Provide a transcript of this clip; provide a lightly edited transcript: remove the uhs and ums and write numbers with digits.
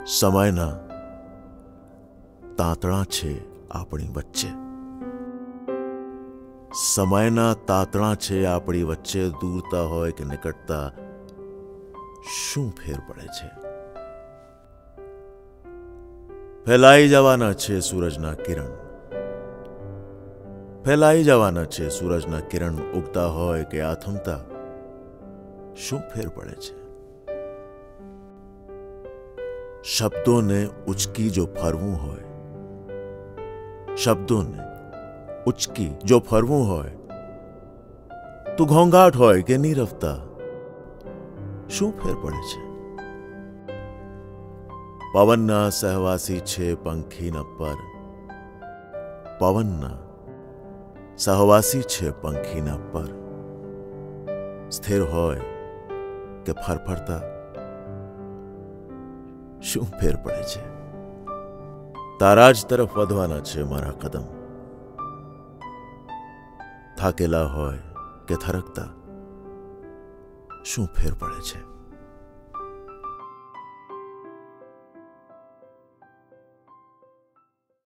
સમયના તાતણા છે આપણી વચ્ચે. સમયના તાતણા છે આપણી વચ્ચે. દૂરતા હોય કે નિકટતા, શું ફેર પડે છે? ફેલાઈ જવાના છે સૂરજના કિરણ. ફેલાઈ જવાના છે સૂરજના કિરણ. ઉગતા હોય કે આથમતા, શું ફેર પડે છે? શબ્દોને ઉચકી જો ફરવું હોય, શબ્દોને ઉચકી જો ફરવું હોય, તો ઘોંઘાટ હોય કે નીરવતા, શું ફેર પડે છે? પવનના સહવાસી છે પંખીના પર. પવનના સહવાસી છે પંખીના પર. સ્થિર હોય કે ફરફરતા, શું ફેર પડે છે? તારા જ તરફ વધવાના છે મારા કદમ. થાકેલા હોય કે થરકતા, શું ફેર પડે છે?